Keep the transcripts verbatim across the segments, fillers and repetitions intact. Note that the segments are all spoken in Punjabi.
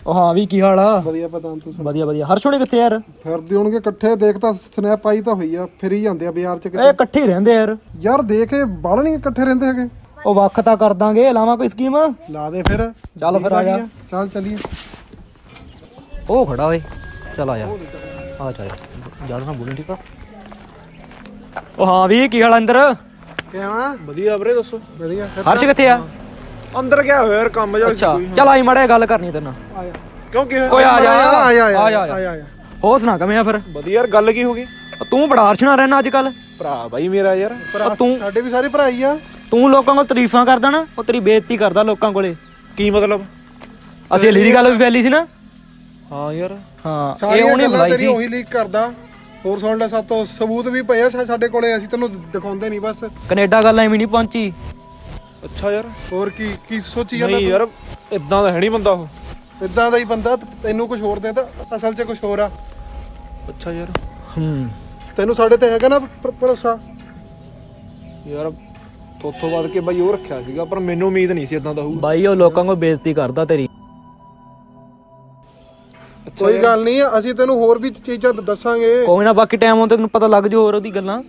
ਹਾਂ ਵੀ ਕੀ ਹਾਲ ਆ? ਵਧੀਆ ਪਤਾ ਤੂੰ ਵਧੀਆ ਵਧੀਆ। ਹਰਸ਼ ਹੋਣੀ ਕਿੱਥੇ ਯਾਰ? ਫਿਰਦੇ ਹੋਣਗੇ ਇਕੱਠੇ। ਦੇਖ ਤਾਂ ਸਨੈਪ ਪਾਈ ਤਾਂ ਹੋਈ ਆ, ਫਿਰ ਹੀ ਜਾਂਦੇ ਆ ਬਾਜ਼ਾਰ ਚ ਇਹ ਇਕੱਠੇ ਰਹਿੰਦੇ ਯਾਰ। ਯਾਰ ਦੇਖ ਇਹ ਬਾਲ ਨਹੀਂ ਇਕੱਠੇ ਰਹਿੰਦੇ ਹੈਗੇ। ਉਹ ਵੱਖ ਤਾਂ ਕਰ ਦਾਂਗੇ, ਲਾਵਾਂ ਕੋਈ ਸਕੀਮ? ਲਾ ਦੇ ਫਿਰ। ਚੱਲ ਫਿਰ ਆ ਜਾ। ਚੱਲ ਚੱਲੀਏ। ਉਹ ਖੜਾ ਓਏ, ਚੱਲ ਆ ਜਾ ਆ ਚੱਲ। ਯਾਰ ਨਾ ਬੋਲੀ ਠੀਕ ਆ। ਉਹ ਹਾਂ ਵੀ ਕੀ ਹਾਲ ਅੰਦਰ? ਕਿਵੇਂ? ਵਧੀਆ ਵੀਰੇ ਦੱਸੋ। ਵਧੀਆ। ਹਰਸ਼ ਕਿੱਥੇ ਆ? ਅੰਦਰ ਗਿਆ ਹੋਇਆ ਯਾਰ ਕੰਮ ਜਾ। ਅੱਛਾ ਚੱਲ ਆਈ ਮਾੜਾ ਗੱਲ ਕਰਨੀ ਤੇਰੇ ਨਾਲ। ਕਿਉਂ ਕੀ ਹੋਇਆ? ਓਏ ਆ ਜਾ ਆ ਜਾ ਆ ਜਾ ਆ ਜਾ। ਹੋਰ ਸੁਣਾ ਕਿਵੇਂ ਆ ਫਿਰ? ਵਧੀਆ ਯਾਰ। ਗੱਲ ਕੀ ਹੋ ਗਈ? ਤੂੰ ਬੜਾ ਹਰਸ਼ ਨਾਲ ਰਹਿਣਾ ਅੱਜ ਕੱਲ। ਭਰਾ ਬਾਈ ਮੇਰਾ ਯਾਰ। ਤੂੰ ਸਾਡੇ ਵੀ ਸਾਰੇ ਭਰਾ ਹੀ ਆ। ਤੂੰ ਲੋਕਾਂ ਕੋਲ ਤਾਰੀਫਾਂ ਕਰਦਾ ਨਾ, ਉਹ ਤੇਰੀ ਬੇਇੱਜ਼ਤੀ ਕਰਦਾ ਲੋਕਾਂ ਕੋਲੇ। ਕੀ ਮਤਲਬ? ਅਸੀਂ ਅਲੀ ਦੀ ਗੱਲ ਵੀ ਫੈਲੀ ਸੀ ਨਾ। ਹਾਂ ਯਾਰ। ਹਾਂ ਸਾਰੀ ਇਹ ਉਹਨੇ ਗੱਲਾਂ ਬੁਲਾਈ ਤੇਰੀ ਸੀ। ਉਹੀ ਲੀਕ ਕਰਦਾ। ਹੋਰ ਸੁਣ ਲੈ, ਸਾਤੋਂ ਸਬੂਤ ਵੀ ਪਏ ਆ ਸਾਡੇ ਕੋਲੇ, ਅਸੀਂ ਤੈਨੂੰ ਦਿਖਾਉਂਦੇ ਨਹੀਂ ਬਸ। ਕੈਨੇਡਾ ਗੱਲ ਐਵੇਂ ਨਹੀਂ ਪਹੁੰਚੀ। ਅੱਛਾ ਯਾਰ। ਹੋਰ ਕੀ ਕੀ ਸੋਚੀ ਜਾਂਦਾ? ਨਹੀਂ ਯਾਰ ਇਦਾਂ ਦਾ ਹੈ ਨਹੀਂ ਬੰਦਾ ਉਹ। ਇਦਾਂ ਦਾ ਹੀ ਬੰਦਾ। ਤੈਨੂੰ ਕੁਝ ਹੋਰ ਦੇ ਤਾਂ ਅਸਲ 'ਚ ਕੁਝ ਹੋਰ ਆ। ਅੱਛਾ ਯਾਰ। ਹੂੰ ਤੈਨੂੰ ਸਾਡੇ ਤੇ ਹੈਗਾ ਨਾ ਭਰੋਸਾ? ਯਾਰ ਤੋਥੋਂ ਵੱਧ ਕੇ ਬਾਈ ਉਹ ਰੱਖਿਆ ਸੀਗਾ, ਪਰ ਮੈਨੂੰ ਉਮੀਦ ਨਹੀਂ ਸੀ ਇਦਾਂ ਦਾ ਹੋਊ। ਬਾਈ ਉਹ ਲੋਕਾਂ ਕੋਲ ਬੇਇੱਜ਼ਤੀ ਕਰਦਾ ਤੇਰੀ। ਕੋਈ ਗੱਲ ਨਹੀਂ, ਅਸੀਂ ਤੈਨੂੰ ਹੋਰ ਵੀ ਚੀਜ਼ਾਂ ਦੱਸਾਂਗੇ। ਕੋਈ ਨਾ, ਬਾਕੀ ਟਾਈਮ ਆਉਂਦੇ ਤੈਨੂੰ ਪਤਾ ਲੱਗ ਜੂ ਹੋਰ ਉਹਦੀ ਗੱਲਾਂ।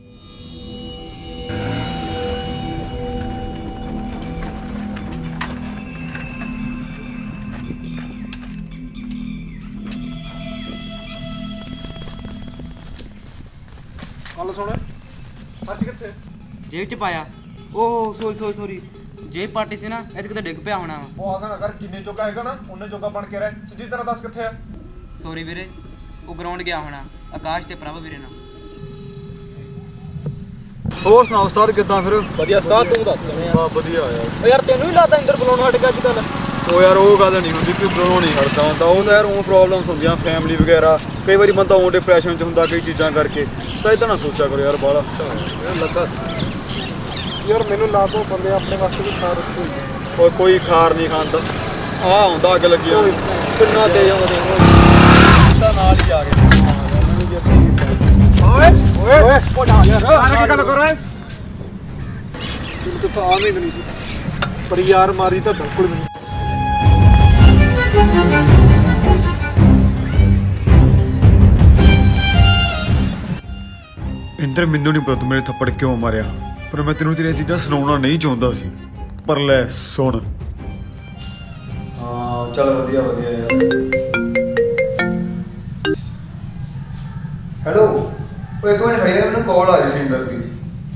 ਗੱਲ ਸੁਣ। ਅੱਜ ਕਿੱਥੇ? ਜੇਬ ਚ ਪਾਇਆ। ਓਹ ਸੋਰੀ ਸੋਰੀ ਸੋਰੀ ਜੇਬ ਪਾਰਟੀ ਸੀ ਨਾ, ਇੱਥੇ ਕਿਤੇ ਡਿੱਗ ਪਿਆ ਹੋਣਾ ਵਾ। ਉਹ ਆਸਾ ਨਾ ਕਰ, ਜਿੰਨੇ ਜੋਗਾ ਹੈਗਾ ਨਾ ਉਹਨੇ ਜੋਗਾ ਬਣ ਕੇ ਰਹਿ। ਸਿੱਧੀ ਤਰ੍ਹਾਂ ਦੱਸ ਕਿੱਥੇ ਆ? ਸੋਰੀ ਵੀਰੇ, ਉਹ ਗਰਾਊਂਡ ਗਿਆ ਹੋਣਾ ਆਕਾਸ਼ ਤੇ ਪ੍ਰਭ ਵੀਰੇ ਨਾਲ। ਹੋਰ ਸੁਣਾ ਉਸਤਾਦ ਕਿੱਦਾਂ ਫਿਰ? ਵਧੀਆ ਉਸਤਾਦ, ਤੂੰ ਦੱਸ ਕਿਵੇਂ ਆ? ਬਾ ਵਧੀਆ ਯਾਰ। ਓ ਯਾਰ ਤੈਨੂੰ ਵੀ ਲੱਗਦਾ ਇੰਦਰ ਬੁਲਾਉਣ ਹਟ ਗਿਆ ਅੱਜ ਕੱਲ? ਉਹ ਯਾਰ ਉਹ ਗੱਲ ਨਹੀਂ ਹੁੰਦੀ ਕਿ ਬਰੋਂ ਨਹੀਂ ਹਟਦਾ ਹੁੰਦਾ। ਉਹ ਤਾਂ ਯਾਰ ਉਹ ਪ੍ਰੋਬਲਮਸ ਹੁੰਦੀਆਂ ਫੈਮਿਲੀ ਵਗੈਰਾ। ਕਈ ਵਾਰੀ ਬੰਦਾ ਉਹ ਡਿਪਰੈਸ਼ਨ 'ਚ ਹੁੰਦਾ ਕਈ ਚੀਜ਼ਾਂ ਕਰਕੇ। ਤਾਂ ਇਦਾਂ ਨਾ ਸੋਚਿਆ ਕਰੋ ਯਾਰ ਬਾਹਲਾ। ਲੱਗਾ ਯਾਰ ਮੈਨੂੰ ਲਾ ਦੋ ਬੰਦੇ ਆਪਣੇ ਵਾਸਤੇ ਵੀ ਖਾਰ ਰੱਖੋ। ਉਹ ਕੋਈ ਖਾਰ ਨਹੀਂ ਖਾਂਦਾ। ਆਹ ਹੁੰਦਾ ਅੱਗ ਲੱਗੀ ਹੋਈ ਕਿੰਨਾ ਤੇਜ਼ ਆਉਂਦੇ ਤਾਂ ਨਾਲ ਹੀ ਆ ਗਏ। ਓਏ ਓਏ ਓਏ ਉਹ ਨਾ ਯਾਰ ਕੀ ਗੱਲ ਕਰ ਰਿਹਾ? ਤੈਨੂੰ ਤਾਂ ਆਵੇਂ ਨਹੀਂ ਸੀ, ਪਰ ਯਾਰ ਮਾਰੀ ਤਾਂ ਬਿਲਕੁਲ ਨਹੀਂ। ਇੰਦਰ ਮੈਨੂੰ ਨਹੀਂ ਪਤਾ ਤੂੰ ਮੇਰੇ ਥੱਪੜ ਕਿਉਂ ਮਾਰਿਆ, ਪਰ ਮੈਂ ਤੈਨੂੰ ਤੇਰੀਆਂ ਚੀਜ਼ਾਂ ਸੁਣਾਉਣਾ ਨਹੀਂ ਚਾਹੁੰਦਾ ਸੀ। ਪਰ ਲੈ ਸੁਣ। ਹਾਂ ਚੱਲ ਵਧੀਆ ਵਧੀਆ ਯਾਰ। ਹੈਲੋ, ਉਹ ਇੱਕ ਮਿੰਟ ਖੜੀ ਰਹਿ, ਮੈਨੂੰ ਕਾਲ ਆ ਰਹੀ ਸੀ ਇੰਦਰ ਦੀ।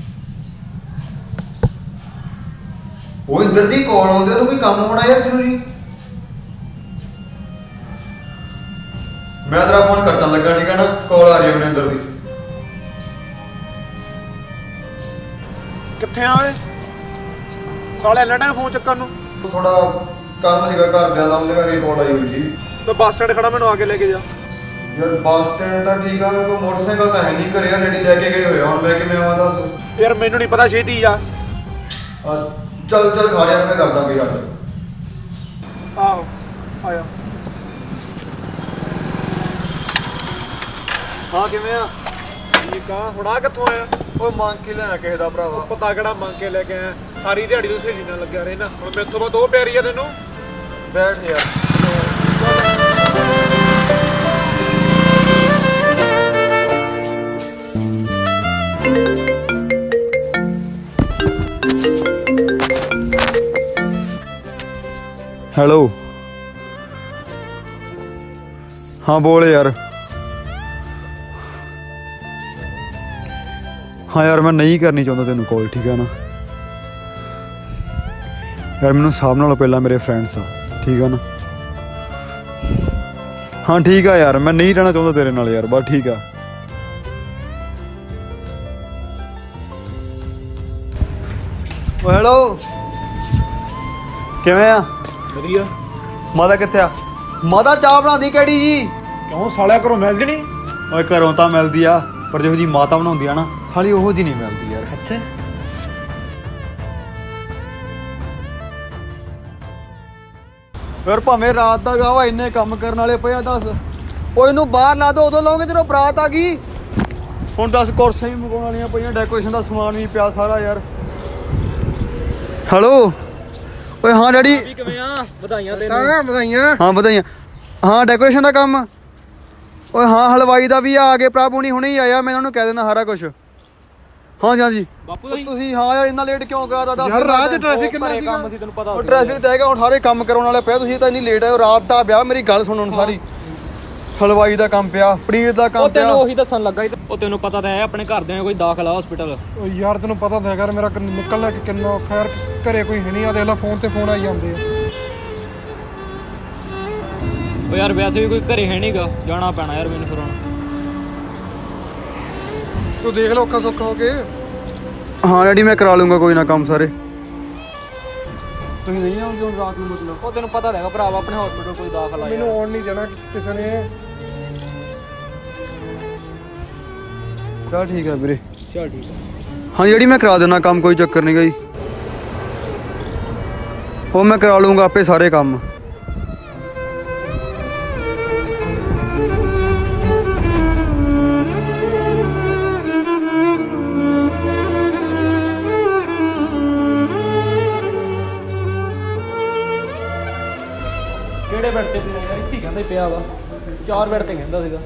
ਉਹ ਇੰਦਰ ਦੀ ਕਾਲ ਆਉਂਦੀ, ਉਹਨੂੰ ਕੋਈ ਕੰਮ ਹੋਣਾ ਯਾਰ ਜ਼ਰੂਰੀ। ਮੈਂ ਤੇਰਾ ਫੋਨ ਕੱਟਣ ਲੱਗਾ, ਠੀਕ ਹੈ ਨਾ? ਕਾਲ ਆ ਰਹੀ ਹੈ ਮੈਨੂੰ ਇੰਦਰ ਦੀ। ਕਿੱਥੇ ਆ ਓਏ? ਸਾਲੇ ਇੰਨਾ ਟਾਈਮ ਫੋਨ ਚੱਕਣ ਨੂੰ। ਥੋੜਾ ਕੰਮ ਸੀਗਾ ਘਰਦਿਆਂ ਦਾ, ਉਹਦੇ ਘਰੇ ਕਾਲ ਆਈ ਹੋਈ ਸੀ। ਤੇ ਬੱਸ ਸਟੈਂਡ ਖੜਾ, ਮੈਨੂੰ ਆ ਕੇ ਲੈ ਕੇ ਜਾ। ਯਾਰ ਬੱਸ ਸਟੈਂਡ ਤਾਂ ਠੀਕ ਆ, ਮੇਰੇ ਕੋਲ ਮੋਟਰਸਾਈਕਲ ਤਾਂ ਹੈ ਨਹੀਂ ਘਰੇ। ਰੈਡੀ ਲੈ ਕੇ ਗਏ ਹੋਏ ਆ, ਹੁਣ ਮੈਂ ਕਿਵੇਂ ਆਵਾਂ ਦੱਸ? ਯਾਰ ਮੈਨੂੰ ਨਹੀਂ ਪਤਾ, ਛੇਤੀ ਆ। ਚੱਲ ਚੱਲ ਖਾ ਯਾਰ, ਮੈਂ ਕਰਦਾ ਕੋਈ ਗੱਲ। ਆਹੋ ਆਇਆ। ਹਾਂ ਕਿਵੇਂ ਆ? ਠੀਕ ਆ। ਹੁਣ ਆ ਕਿੱਥੋਂ ਆਇਆ? ਓਏ ਮੰਗ ਕੇ ਲਿਆ ਕਿਸੇ ਦਾ ਭਰਾਵਾ। ਪਤਾ ਕਿਹੜਾ ਮੰਗ ਕੇ ਲੈ ਕੇ ਆਇਆ? ਸਾਰੀ ਦਿਹਾੜੀ ਤੋਂ ਸਹੇਲੀ ਨਾਲ ਲੱਗਿਆ ਰਹਿਣਾ। ਹੁਣ ਮੈਥੋਂ ਬਾਅਦ ਉਹ ਪਿਆਰੀ ਆ ਤੈਨੂੰ? ਬੈਠ ਯਾਰ। ਹੈਲੋ। ਹਾਂ ਬੋਲ ਯਾਰ। ਹਾਂ ਯਾਰ ਮੈਂ ਨਹੀਂ ਕਰਨੀ ਚਾਹੁੰਦਾ ਤੈਨੂੰ ਕਾਲ, ਠੀਕ ਹੈ ਨਾ? ਯਾਰ ਮੈਨੂੰ ਸਭ ਨਾਲੋਂ ਪਹਿਲਾਂ ਮੇਰੇ ਫਰੈਂਡਸ ਆ, ਠੀਕ ਆ ਨਾ? ਹਾਂ ਠੀਕ ਆ ਯਾਰ, ਮੈਂ ਨਹੀਂ ਰਹਿਣਾ ਚਾਹੁੰਦਾ ਤੇਰੇ ਨਾਲ ਯਾਰ, ਬਸ ਠੀਕ ਆ। ਓ ਹੈਲੋ, ਕਿਵੇਂ ਆ? ਵਧੀਆ। ਮਾਤਾ ਕਿੱਥੇ ਆ? ਮਾਤਾ ਚਾਹ ਬਣਾਉਂਦੀ ਕਿਹੜੀ ਜੀ? ਕਿਉਂ ਸਾਲਿਆ ਘਰੋਂ ਮਿਲਦੀ ਨਹੀਂ? ਓਏ ਘਰੋਂ ਤਾਂ ਮਿਲਦੀ ਆ, ਪਰ ਜਿਹੋ ਜੀ ਮਾਤਾ ਬਣਾਉਂਦੀ ਆ ਨਾ ਸਾਲੀ, ਉਹੋ ਜੀ ਨਹੀਂ ਮਿਲਦੀ ਯਾਰ। ਅੱਛਾ ਯਾਰ ਭਾਵੇਂ ਰਾਤ ਦਾ ਗਾਵਾ, ਇੰਨੇ ਕੰਮ ਕਰਨ ਵਾਲੇ ਪਏ ਆ। ਦੱਸ ਉਹ ਇਹਨੂੰ ਬਾਹਰ ਲਾ ਦੋ, ਉਦੋਂ ਲਾਉਂਗੇ ਜਦੋਂ ਬਰਾਤ ਆ ਗਈ। ਹੁਣ ਦੱਸ ਕੁਰਸੀਆਂ ਵੀ ਮੰਗਵਾਉਣ ਵਾਲੀਆਂ ਪਈਆਂ, ਡੈਕੋਰੇਸ਼ਨ ਦਾ ਸਮਾਨ ਵੀ ਪਿਆ ਸਾਰਾ ਯਾਰ। ਹੈਲੋ, ਓਏ ਹਾਂ ਡੈਡੀ। ਕਿਵੇਂ ਆ? ਵਧਾਈਆਂ ਤਾਂ ਵਧਾਈਆਂ। ਹਾਂ ਵਧਾਈਆਂ। ਹਾਂ ਡੈਕੋਰੇਸ਼ਨ ਦਾ ਕੰਮ। ਓਏ ਹਾਂ ਹਲਵਾਈ ਦਾ ਵੀ ਆ ਗਏ ਪ੍ਰਭੂ ਨਹੀਂ ਹੁਣੇ ਹੀ ਆਇਆ, ਮੈਂ ਉਹਨਾਂ ਨੂੰ ਕਹਿ ਦਿੰਦਾ ਸਾਰਾ ਕੁਝ। ਹਾਂਜੀ ਹਾਂਜੀ ਬਾਪੂ ਉਹ ਤੁਸੀਂ ਹਾਂ ਯਾਰ ਇੰਨਾ ਲੇਟ ਕਿਉਂ ਕਰਾਤਾ? ਦੱਸ ਯਾਰ ਰਾਹ 'ਚ ਟ੍ਰੈਫਿਕ ਕਿੰਨਾ ਸੀਗਾ। ਕੰਮ ਸੀ ਤੈਨੂੰ ਪਤਾ ਉਹ ਟ੍ਰੈਫਿਕ ਤਾਂ ਹੈਗਾ, ਹੁਣ ਸਾਰੇ ਕੰਮ ਕਰਾਉਣ ਵਾਲੇ ਪਿਆ, ਤੁਸੀਂ ਤਾਂ ਇੰਨੀ ਲੇਟ ਆਏ ਹੋ। ਰਾਤ ਦਾ ਵਿਆਹ, ਮੇਰੀ ਗੱਲ ਸੁਣੋ ਹੁਣ ਸਾਰੀ। ਹਲਵਾਈ ਦਾ ਕੰਮ ਪਿਆ, ਪਨੀਰ ਦਾ ਉਹ ਕੰਮ ਪਿਆ। ਤੈਨੂੰ ਉਹੀ ਦੱਸਣ ਲੱਗਾ ਸੀ। ਉਹ ਤੈਨੂੰ ਪਤਾ ਤਾਂ ਹੈ ਆਪਣੇ ਘਰਦਿਆਂ ਨੇ ਕੋਈ ਦਾਖਲਾ ਹਸਪੀਟਲ। ਓ ਯਾਰ ਤੈਨੂੰ ਪਤਾ ਤਾਂ ਹੈਗਾ ਮੇਰਾ ਨਿਕਲਣਾ ਕਿੰਨਾ ਔਖਾ ਯਾਰ, ਘਰੇ ਕੋਈ ਹੈ ਨਹੀਂ ਆ, ਦੇਖ ਲੈ ਫੋਨ ਤੇ ਫੋਨ ਆਈ ਜਾਂਦੇ ਆ। ਉਹ ਯਾਰ ਵੈਸੇ ਵੀ ਕੋਈ ਘਰੇ ਹੈ ਨਹੀਂਗਾ, ਜਾਣਾ ਪੈਣਾ ਯਾਰ ਮੈਨੂੰ ਫਿਰ ਹੁਣ। ਤੂੰ ਦੇਖ ਲੈ ਔਖਾ ਸੌਖਾ ਹੋ ਕੇ। ਹਾਂ ਡੈਡੀ ਮੈਂ ਕਰਾ ਲੂੰਗਾ ਕੋਈ ਨਾ ਕੰਮ ਸਾਰੇ। ਤੁਸੀਂ ਨਹੀਂ ਆਉਂਦੇ ਹੁਣ ਰਾਤ ਨੂੰ ਮਤਲਬ? ਉਹ ਤੈਨੂੰ ਪਤਾ ਹੈਗਾ ਭਰਾਵਾ ਆਪਣੇ ਹਸਪੀਟਲ ਕੋਈ ਦਾਖਲਾ ਮੈਨੂੰ ਆਉਣ ਨਹੀਂ ਦੇਣਾ ਕਿਸੇ ਨੇ। ਚਲ ਠੀਕ ਹੈ ਵੀਰੇ। ਚਲ ਠੀਕ ਹੈ। ਹਾਂ ਜਿਹੜੀ ਮੈਂ ਕਰਾ ਦੇਣਾ ਕੰਮ, ਕੋਈ ਚੱਕਰ ਨਹੀਂ ਗਾ ਜੀ। ਉਹ ਮੈਂ ਕਰਾ ਲੂੰਗਾ ਆਪੇ ਸਾਰੇ ਕੰਮ। ਕਿਹੜੇ ਬੈੱਡ ਤੇ ਪਿਆ ਯਾਰ? ਇੱਥੇ ਹੀ ਕਹਿੰਦੇ ਪਿਆ ਵਾ, ਚਾਰ ਬੈੱਡ ਤੇ ਕਹਿੰਦਾ ਸੀਗਾ।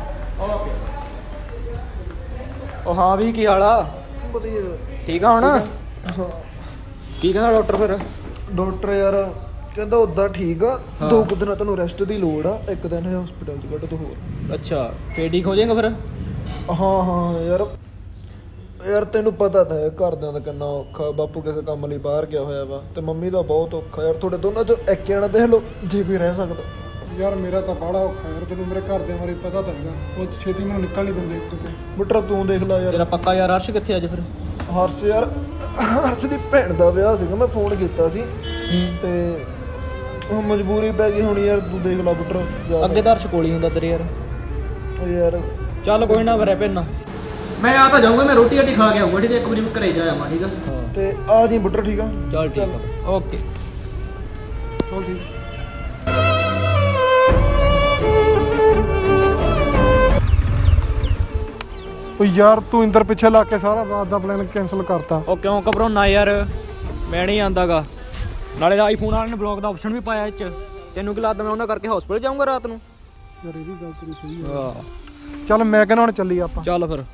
ਉਹ ਹਾਂ ਵੀ ਕੀ ਹਾਲ ਆ? ਵਧੀਆ ਠੀਕ ਆ ਹੁਣ? ਹਾਂ। ਕੀ ਕਹਿੰਦਾ ਡਾਕਟਰ ਫਿਰ? ਡਾਕਟਰ ਯਾਰ ਕਹਿੰਦਾ ਉਦਾਂ ਠੀਕ ਆ, ਦੋ ਕੁ ਦਿਨਾਂ ਤੈਨੂੰ ਰੈਸਟ ਦੀ ਲੋੜ ਆ, ਇੱਕ ਦਿਨ ਹਸਪੀਟਲ 'ਚ ਕੱਢ ਤੂੰ ਹੋਰ। ਅੱਛਾ ਫੇਰ ਠੀਕ ਹੋ ਜਾਏਗਾ ਫਿਰ? ਹਾਂ ਹਾਂ ਯਾਰ ਯਾਰ ਤੈਨੂੰ ਪਤਾ ਤਾਂ ਹੈ ਘਰਦਿਆਂ ਦਾ ਕਿੰਨਾ ਔਖਾ, ਬਾਪੂ ਕਿਸੇ ਕੰਮ ਲਈ ਬਾਹਰ ਗਿਆ ਹੋਇਆ ਵਾ, ਤੇ ਮੰਮੀ ਦਾ ਬਹੁਤ ਔਖਾ ਯਾਰ। ਤੁਹਾਡੇ ਦੋਨਾਂ 'ਚੋਂ ਇੱਕ ਜਣਾ ਦੇਖ ਲਓ ਜੇ ਕੋਈ ਰਹਿ ਸਕਦਾ। ਯਾਰ ਮੇਰਾ ਤਾਂ ਬੜਾ ਔਖਾ ਯਾਰ, ਤੈਨੂੰ ਮੇਰੇ ਘਰ ਦੇ ਬਾਰੇ ਪਤਾ ਤਾਂ ਹੈਗਾ, ਉਹ ਛੇਤੀ ਮੈਨੂੰ ਨਿਕਲ ਨਹੀਂ ਦਿੰਦੇ ਕਿਤੇ। ਬੁੱਟਰਾ ਤੂੰ ਦੇਖ ਲੈ ਯਾਰ। ਤੇਰਾ ਪੱਕਾ ਯਾਰ ਅਰਸ਼ ਕਿੱਥੇ ਅੱਜ ਫਿਰ? ਹਰਸ਼ ਯਾਰ ਹਰਸ਼ ਦੀ ਭੈਣ ਦਾ ਵਿਆਹ ਸੀਗਾ, ਮੈਂ ਫੋਨ ਕੀਤਾ ਸੀ ਤੇ ਉਹ ਮਜਬੂਰੀ ਪੈ ਗਈ ਹੁਣ ਯਾਰ। ਤੂੰ ਦੇਖ ਲੈ ਬੁੱਟਰਾ ਜਾ ਅੱਗੇ ਤਾਂ ਅਰਸ਼ ਕੋਲ ਹੀ ਹੁੰਦਾ ਤੇਰੇ ਯਾਰ। ਉਹ ਯਾਰ ਚੱਲ ਕੋਈ ਨਾ ਰਹਿ ਪੈਣਾ, ਮੈਂ ਆ ਤਾਂ ਜਾਊਂਗਾ, ਮੈਂ ਰੋਟੀ ਰਾਟੀ ਖਾ ਕੇ ਆਊਂਗਾ ਠੀਕ ਹੈ, ਇੱਕ ਵਾਰੀ ਮੈਂ ਘਰੇ ਜਾ ਆਵਾਂ ਠੀਕ ਆ। ਤੇ ਆ ਜੀ ਬੁੱਟਰ ਠੀਕ ਆ। ਚੱਲ ਠੀਕ ਆ ਓਕੇ। ਚਲ ਠੀਕ। ਓ ਯਾਰ ਤੂੰ ਇੰਦਰ ਪਿੱਛੇ ਲੱਗ ਕੇ ਸਾਰਾ ਰਾਤ ਦਾ ਪਲਾਨ ਕੈਨਸਲ ਕਰਤਾ। ਉਹ ਕਿਉਂ ਘਬਰਾਉਣਾ ਯਾਰ, ਮੈਂ ਨਹੀਂ ਆਂਦਾਗਾ। ਨਾਲੇ ਆਈਫੋਨ ਵਾਲੇ ਨੇ ਬਲੌਗ ਦਾ ਆਪਸ਼ਨ ਵੀ ਪਾਇਆ ਇਹ 'ਚ। ਤੈਨੂੰ ਕੀ ਲੱਗਦਾ ਮੈਂ ਉਹਨਾਂ ਕਰਕੇ ਹਸਪੀਟਲ ਜਾਊਂਗਾ ਰਾਤ ਨੂੰ? ਯਾਰ ਇਹ ਵੀ ਗੱਲ ਤੇਰੀ ਸਹੀ ਆ। ਹਾਂ ਚੱਲ ਮੈਂ ਕਹਿੰਦਾ ਹੁਣ ਚੱਲੀ ਆਪਾਂ। ਚੱਲ ਫਿਰ।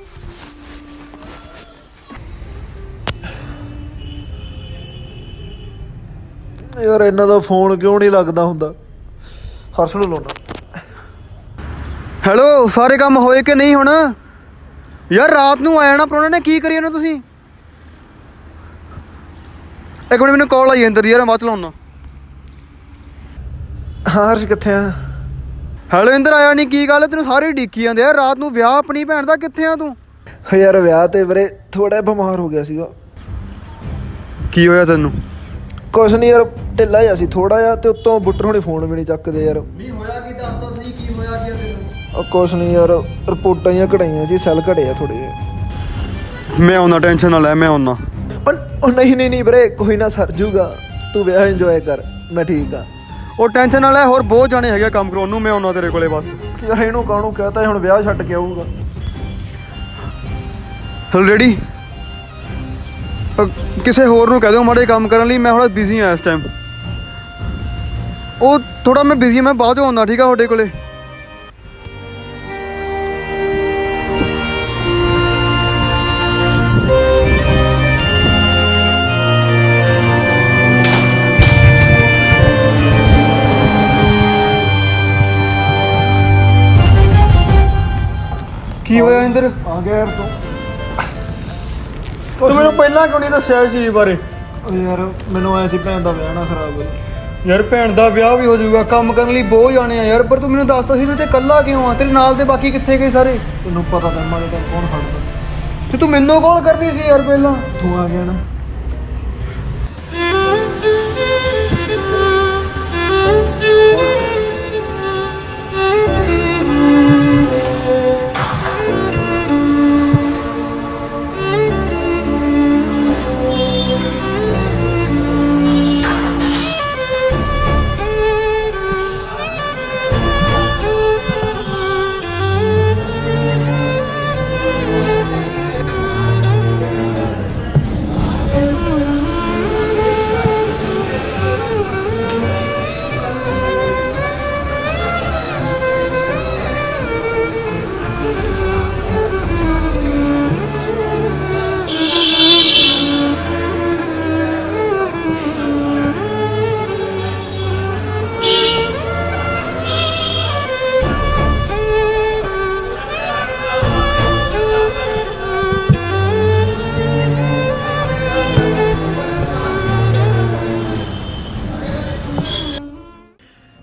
ਯਾਰ ਇਹਨਾਂ ਦਾ ਫੋਨ ਕਿਉਂ ਨਹੀਂ ਲੱਗਦਾ ਹੁੰਦਾ? ਹਰਸ਼ ਨੂੰ ਲਾਉਣਾ। ਹੈਲੋ ਸਾਰੇ ਕੰਮ ਹੋਏ ਕਿ ਨਹੀਂ ਹੁਣ? ਯਾਰ ਰਾਤ ਨੂੰ ਆਇਆ ਨਾ ਪ੍ਰਾਹੁਣੇ ਨੇ, ਕੀ ਕਰੀ ਇਹਨੂੰ ਤੁਸੀਂ? ਇੱਕ ਮਿੰਟ ਮੈਨੂੰ ਕਾਲ ਆਈ ਇੰਦਰ ਦੀ, ਯਾਰ ਮੈਂ ਬਾਅਦ ਚ ਲਾਉਣਾ। ਹਾਂ ਹਰਸ਼ ਕਿੱਥੇ ਆ? ਹੈਲੋ ਇੰਦਰ ਆਇਆ ਨਹੀਂ, ਕੀ ਗੱਲ? ਤੈਨੂੰ ਸਾਰੇ ਡੀਕੀ ਜਾਂਦੇ ਆ ਰਾਤ ਨੂੰ, ਵਿਆਹ ਆਪਣੀ ਭੈਣ ਦਾ, ਕਿੱਥੇ ਆ ਤੂੰ? ਯਾਰ ਵਿਆਹ ਤੇ ਵੀਰੇ ਥੋੜਾ ਬਿਮਾਰ ਹੋ ਗਿਆ ਸੀਗਾ। ਕੀ ਹੋਇਆ ਤੈਨੂੰ? ਕੁਛ ਨਹੀਂ ਯਾਰ, ਢਿੱਲਾ ਜਿਹਾ ਸੀ ਥੋੜਾ ਜਿਹਾ, ਤੇ ਉੱਤੋਂ ਬੁੱਟਰ ਹੋਣੀ ਫੋਨ ਵੀ ਨਹੀਂ ਚੱਕਦੇ ਯਾਰ। ਨਹੀਂ ਹੋਇਆ ਕੀ? ਦੱਸ ਤਾਂ ਸਹੀ ਕੀ ਹੋਇਆ ਕੀ ਤੈਨੂੰ? ਉਹ ਕੁਛ ਨਹੀਂ ਯਾਰ, ਰਿਪੋਰਟਾਂ ਜਿਹੀਆਂ ਕਢਾਈਆਂ ਸੀ, ਸੈੱਲ ਘੜੇ ਆ ਥੋੜੇ ਜਿਹੇ। ਮੈਂ ਆਉਣਾ, ਟੈਨਸ਼ਨ ਨਾ ਲੈ, ਮੈਂ ਆਉਣਾ। ਉਹ ਨਹੀਂ ਨਹੀਂ ਨਹੀਂ ਵੀਰੇ ਕੋਈ ਨਾ, ਸਰ ਜੂਗਾ, ਤੂੰ ਵਿਆਹ ਇੰਜੋਏ ਕਰ, ਮੈਂ ਠੀਕ ਆ। ਉਹ ਟੈਨਸ਼ਨ ਨਾ ਲੈ, ਹੋਰ ਬਹੁਤ ਜਾਣੇ ਹੈਗੇ ਕੰਮ ਕਰਾਉਣ ਨੂੰ, ਮੈਂ ਆਉਣਾ ਤੇਰੇ ਕੋਲੇ ਬਸ। ਯਾਰ ਇਹਨੂੰ ਕਾਹਨੂੰ ਕਹਤਾ, ਹੁਣ ਵਿਆਹ ਛੱਡ ਕੇ ਆਊਗਾ। ਹਲ ਰੈਡੀ? ਕਿਸੇ ਹੋਰ ਨੂੰ ਕਹਿ ਦਿਓ ਮਾੜੇ ਕੰਮ ਕਰਨ ਲਈ, ਮੈਂ ਥੋੜਾ ਬਿਜ਼ੀ ਆ ਇਸ ਟਾਈਮ। ਉਹ ਥੋੜਾ ਮੈਂ ਬਿਜ਼ੀ, ਮੈਂ ਬਾਅਦ 'ਚ ਆਉਂਦਾ ਠੀਕ ਆ ਤੁਹਾਡੇ ਕੋਲੇ। ਕੀ ਹੋਇਆ ਇੰਦਰ? ਆ ਗਿਆ ਯਾਰ ਤੂੰ। ਤੂੰ ਮੈਨੂੰ ਪਹਿਲਾਂ ਕਿਉਂ ਨਹੀਂ ਦੱਸਿਆ ਇਸ ਚੀਜ਼ ਬਾਰੇ? ਯਾਰ ਮੈਨੂੰ ਐ ਸੀ ਭੈਣ ਦਾ ਵਿਆਹ ਨਾ ਖਰਾਬ ਹੋ ਜਾਏ। ਯਾਰ ਭੈਣ ਦਾ ਵਿਆਹ ਵੀ ਹੋ ਜਾਊਗਾ, ਕੰਮ ਕਰਨ ਲਈ ਬਹੁਤ ਜਾਣੇ ਆ ਯਾਰ, ਪਰ ਤੂੰ ਮੈਨੂੰ ਦੱਸਦਾ ਸੀ ਤੂੰ ਤੇ ਇਕੱਲਾ ਕਿਉਂ ਆ? ਤੇਰੇ ਨਾਲ ਦੇ ਬਾਕੀ ਕਿੱਥੇ ਗਏ ਸਾਰੇ? ਤੈਨੂੰ ਪਤਾ ਤਾਂ ਮਾਰੇ ਤਾਂ ਕੌਣ ਖੜਦਾ, ਤੇ ਤੂੰ ਮੈਨੂੰ ਕਾਲ ਕਰਨੀ ਸੀ ਯਾਰ ਪਹਿਲਾਂ। ਤੂੰ ਆ ਗਿਆ ਨਾ।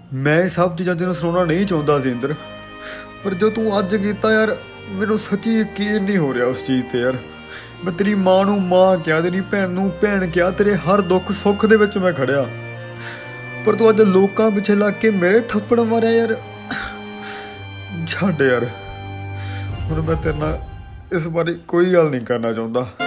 ਮੈਂ ਇਹ ਸਭ ਚੀਜ਼ਾਂ ਤੈਨੂੰ ਸੁਣਾਉਣਾ ਨਹੀਂ ਚਾਹੁੰਦਾ ਸੀ ਇੰਦਰ, ਪਰ ਜੋ ਤੂੰ ਅੱਜ ਕੀਤਾ ਯਾਰ, ਮੈਨੂੰ ਸੱਚੀ ਯਕੀਨ ਨਹੀਂ ਹੋ ਰਿਹਾ ਉਸ ਚੀਜ਼ ਤੇ ਯਾਰ। ਮੈਂ ਤੇਰੀ ਮਾਂ ਨੂੰ ਮਾਂ ਕਿਹਾ, ਤੇਰੀ ਭੈਣ ਨੂੰ ਭੈਣ ਕਿਹਾ, ਤੇਰੇ ਹਰ ਦੁੱਖ ਸੁੱਖ ਦੇ ਵਿੱਚ ਮੈਂ ਖੜਿਆ, ਪਰ ਤੂੰ ਅੱਜ ਲੋਕਾਂ ਪਿੱਛੇ ਲੱਗ ਕੇ ਮੇਰੇ ਥੱਪੜ ਮਾਰਿਆ ਯਾਰ। ਛੱਡ ਯਾਰ, ਹੁਣ ਮੈਂ ਤੇਰੇ ਨਾਲ ਇਸ ਬਾਰੇ ਕੋਈ ਗੱਲ ਨਹੀਂ ਕਰਨਾ ਚਾਹੁੰਦਾ।